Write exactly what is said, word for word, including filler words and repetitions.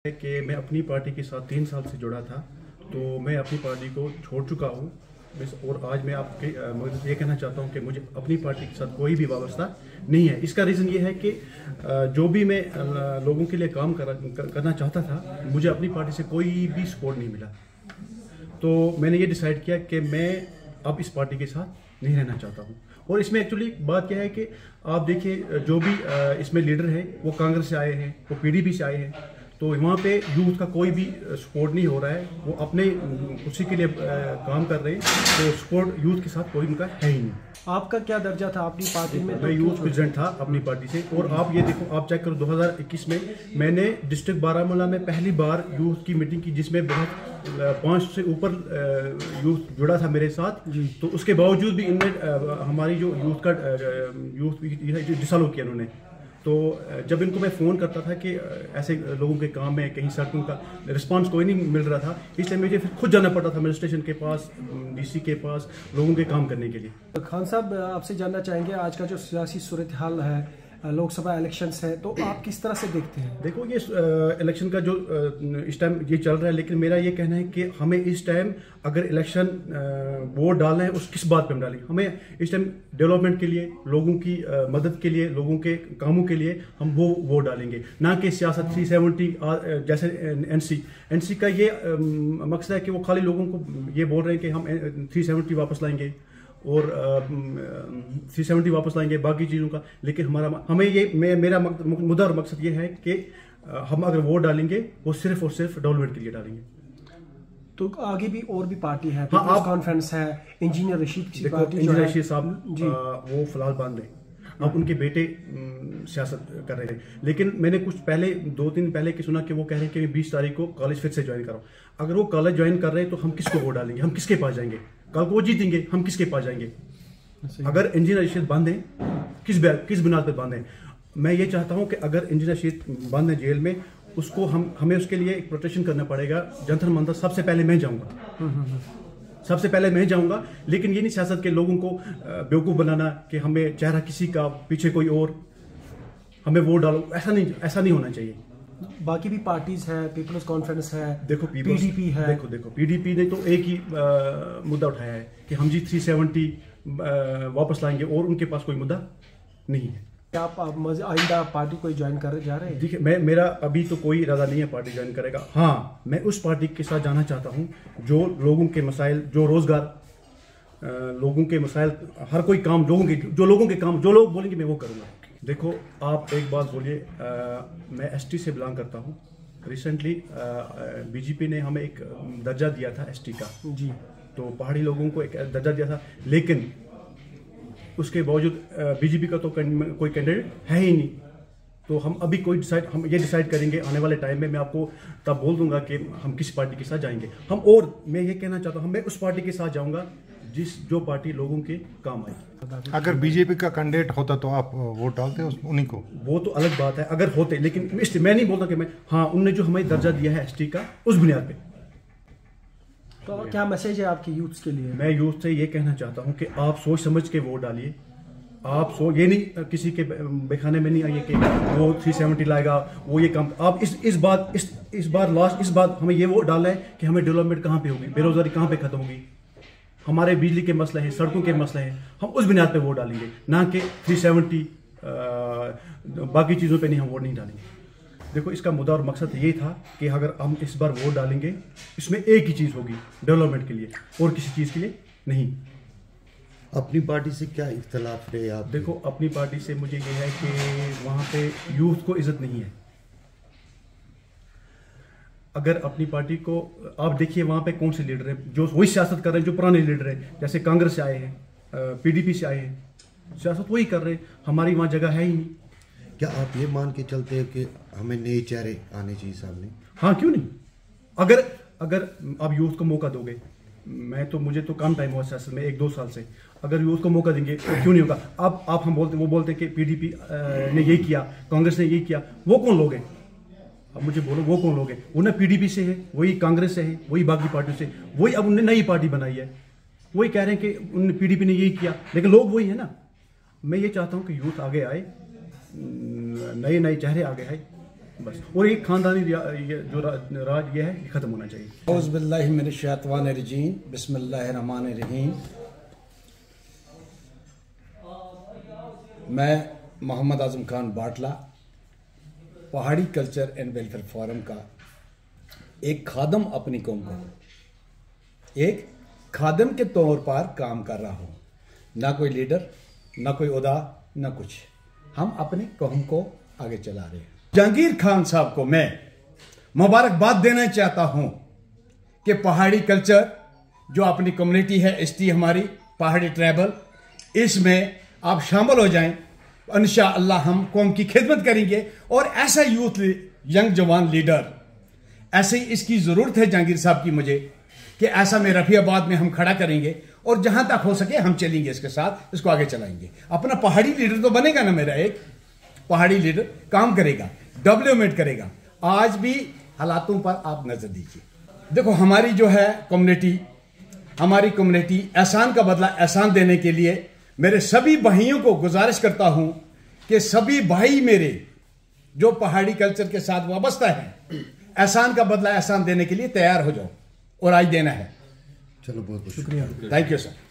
कि मैं अपनी पार्टी के साथ तीन साल से जुड़ा था, तो मैं अपनी पार्टी को छोड़ चुका हूँ। बस और आज मैं आपके मगर ये कहना चाहता हूँ कि मुझे अपनी पार्टी के साथ कोई भी वाबस्ता नहीं है। इसका रीज़न ये है कि जो भी मैं लोगों के लिए काम कर, करना चाहता था, मुझे अपनी पार्टी से कोई भी सपोर्ट नहीं मिला। तो मैंने ये डिसाइड किया कि मैं अब इस पार्टी के साथ नहीं रहना चाहता हूँ। और इसमें एक्चुअली बात क्या है कि आप देखिए, जो भी इसमें लीडर हैं वो कांग्रेस से आए हैं, वो पीडीपी से आए हैं, तो वहाँ पे यूथ का कोई भी सपोर्ट नहीं हो रहा है। वो अपने उसी के लिए काम कर रहे हैं, तो सपोर्ट यूथ के साथ कोई उनका है ही नहीं। आपका क्या दर्जा था अपनी पार्टी में? मैं यूथ प्रेसिडेंट था अपनी पार्टी से। और आप ये देखो, आप चेक करो, दो हज़ार इक्कीस में मैंने डिस्ट्रिक्ट बारामूला में पहली बार यूथ की मीटिंग की, जिसमें बहुत पाँच से ऊपर यूथ जुड़ा था मेरे साथ। तो उसके बावजूद भी इनने हमारी जो यूथ का यूथ डिसॉल्व किया उन्होंने। तो जब इनको मैं फ़ोन करता था कि ऐसे लोगों के काम में कहीं सड़कों का रिस्पांस कोई नहीं मिल रहा था, इसलिए मुझे फिर खुद जाना पड़ता था एडमिनिस्ट्रेशन के पास, डीसी के पास, लोगों के काम करने के लिए। खान साहब, आपसे जानना चाहेंगे, आज का जो सियासी सूरत हाल है, लोकसभा इलेक्शंस है, तो आप किस तरह से देखते हैं? देखो, ये इलेक्शन का जो इस टाइम ये चल रहा है, लेकिन मेरा ये कहना है कि हमें इस टाइम अगर इलेक्शन वोट डालना है, उस किस बात पे हम डालेंगे? हमें इस टाइम डेवलपमेंट के लिए, लोगों की मदद के लिए, लोगों के कामों के लिए हम वो वोट डालेंगे, ना कि सियासत थ्री सेवेंटी जैसे एनसी एनसी का ये मकसद है कि वो खाली लोगों को ये बोल रहे हैं कि हम थ्री सेवेंटी वापस लाएंगे और थ्री सेवेंटी वापस लाएंगे, बाकी चीज़ों का। लेकिन हमारा हमें ये मैं मेरा मुद्दा और मकसद ये है कि हम अगर वोट डालेंगे वो सिर्फ और सिर्फ डेवलपमेंट के लिए डालेंगे। तो आगे भी और भी पार्टी है, हाँ, आप कॉन्फ्रेंस है, इंजीनियर रशीद की देखो, पार्टी इंजीनियर रशीद साहब वो फिलहाल बंद है। अब उनके बेटे सियासत कर रहे थे, लेकिन मैंने कुछ पहले दो दिन पहले की सुना कि वो कह रहे हैं कि बीस तारीख को कॉलेज फिर से ज्वाइन करो। अगर वो कॉलेज ज्वाइन कर रहे हैं तो हम किसको वोट डालेंगे? हम किसके पास जाएंगे? कल को वो जीतेंगे, हम किसके पास जाएंगे? अगर इंजीनियर रशीद बंद है, किस किस बुनियाद पर बंद है? मैं ये चाहता हूं कि अगर इंजीनियर रशीद बंद है जेल में, उसको हम हमें उसके लिए एक प्रोटेक्शन करना पड़ेगा। जंतर मंतर सबसे पहले मैं जाऊंगा, सबसे पहले मैं जाऊंगा। लेकिन ये नहीं सियासत के लोगों को बेवकूफ़ बनाना कि हमें चेहरा किसी का, पीछे कोई और, हमें वोट डालो, ऐसा नहीं ऐसा नहीं होना चाहिए। बाकी भी पार्टीज है, पीपल्स कॉन्फ्रेंस है, देखो पीडीपी है। देखो देखो पीडीपी ने तो एक ही आ, मुद्दा उठाया है कि हम जी थ्री सेवेंटी वापस लाएंगे, और उनके पास कोई मुद्दा नहीं है। क्या आप आइंदा पार्टी कोई ज्वाइन कर जा रहे हैं? देखिए, मैं मेरा अभी तो कोई इरादा नहीं है पार्टी ज्वाइन करेगा। हाँ, मैं उस पार्टी के साथ जाना चाहता हूँ जो लोगों के मसाइल, जो रोजगार, लोगों के मसाइल, हर कोई काम लोगों के जो लोगों के काम जो लोग बोलेंगे मैं वो करूँगा। देखो, आप एक बात बोलिए, मैं एसटी से बिलोंग करता हूँ। रिसेंटली बीजेपी ने हमें एक दर्जा दिया था एसटी का जी, तो पहाड़ी लोगों को एक दर्जा दिया था, लेकिन उसके बावजूद बीजेपी का तो कोई कैंडिडेट है ही नहीं। तो हम अभी कोई डिसाइड हम ये डिसाइड करेंगे आने वाले टाइम में। मैं आपको तब बोल दूंगा कि हम किस पार्टी के साथ जाएंगे हम। और मैं ये कहना चाहता हूँ, मैं उस पार्टी के साथ जाऊंगा जिस जो पार्टी लोगों के काम आएगी। अगर बीजेपी का कैंडिडेट होता तो आप वोट डालते उन्हीं को? वो तो अलग बात है अगर होते, लेकिन मैं नहीं बोलता कि मैं, हाँ, उनने जो हमें दर्जा दिया है एसटी का, उस बुनियाद पे। तो क्या मैसेज है आपके यूथ के लिए? मैं यूथ से ये कहना चाहता हूँ कि आप सोच समझ के वोट डालिए। आप सो ये नहीं किसी के बेखाने में नहीं आइए कि वो थ्री सेवेंटी लाएगा, वो ये काम। आप इस इस बात इस इस बार लास्ट इस बात हमें ये वोट डालना है कि हमें डेवलपमेंट कहाँ पे होगी, बेरोजगारी कहाँ पे खत्म होगी, हमारे बिजली के मसले हैं, सड़कों के मसले हैं, हम उस बुनियाद पे वोट डालेंगे, ना कि थ्री सेवेंटी बाकी चीज़ों पे नहीं, हम वोट नहीं डालेंगे। देखो, इसका मुद्दा और मकसद ये था कि अगर हम इस बार वोट डालेंगे, इसमें एक ही चीज़ होगी, डेवलपमेंट के लिए, और किसी चीज़ के लिए नहीं। अपनी पार्टी से क्या इख्तलाफ रहे आप? देखो, अपनी पार्टी से मुझे ये है कि वहाँ पे यूथ को इज्जत नहीं है। अगर अपनी पार्टी को आप देखिए, वहाँ पे कौन से लीडर हैं जो वही सियासत कर रहे हैं जो पुराने लीडर हैं, जैसे कांग्रेस से आए हैं, पीडीपी से आए हैं, सियासत वही कर रहे हैं। हमारी वहाँ जगह है ही नहीं। क्या आप ये मान के चलते हैं कि हमें नए चेहरे आने चाहिए सामने? हाँ, क्यों नहीं। अगर अगर आप यूथ को मौका दोगे, मैं तो मुझे तो कम टाइम हुआ सियासत में, एक दो साल से, अगर यूथ को मौका देंगे तो क्यों नहीं होगा। अब आप हम बोलते वो बोलते हैं कि पीडीपी ने ये किया, कांग्रेस ने ये किया, वो कौन लोग हैं? अब मुझे बोलो, वो कौन लोग हैं? वो ना पीडीपी से है, वही कांग्रेस से है, वही बाकी पार्टियों से, वही अब उन्होंने नई पार्टी बनाई है, वही कह रहे हैं कि उन्होंने पीडीपी ने यही किया, लेकिन लोग वही है ना। मैं ये चाहता हूँ कि यूथ आगे आए, नए नए चेहरे आगे आए, बस। और एक खानदानी ये जो रा, राज ये है ये खत्म होना चाहिए। औज़ुबिल्लाहिमिनश्शैतानिर्रजीम, बिस्मिल्लाहिर्रहमानिर्रहीम। मैं मोहम्मद आज़म खान बाटला, पहाड़ी कल्चर एंड वेलफेयर फोरम का एक खादम अपनी कौम को एक खादम के तौर पर काम कर रहा हूँ। ना कोई लीडर, ना कोई ओहदा, ना कुछ। हम अपनी कौम को आगे चला रहे हैं। जहांगीर खान साहब को मैं मुबारकबाद देना चाहता हूँ कि पहाड़ी कल्चर जो अपनी कम्युनिटी है, एसटी हमारी पहाड़ी ट्राइबल, इसमें आप शामिल हो जाएं। इंशाअल्लाह हम कौम की खिदमत करेंगे और ऐसा यूथ यंग जवान लीडर, ऐसे ही इसकी ज़रूरत है जहांगीर साहब की मुझे, कि ऐसा में रफियाबाद में हम खड़ा करेंगे और जहां तक हो सके हम चलेंगे इसके साथ, इसको आगे चलाएंगे। अपना पहाड़ी लीडर तो बनेगा ना, मेरा एक पहाड़ी लीडर काम करेगा, डेवलपमेंट करेगा। आज भी हालातों पर आप नजर दीजिए। देखो हमारी जो है कम्युनिटी, हमारी कम्युनिटी एहसान का बदला एहसान देने के लिए मेरे सभी भाइयों को गुजारिश करता हूं कि सभी भाई मेरे जो पहाड़ी कल्चर के साथ वाबस्ता है, एहसान का बदला एहसान देने के लिए तैयार हो जाओ और आज देना है। चलो बहुत बहुत शुक्रिया, थैंक यू सर।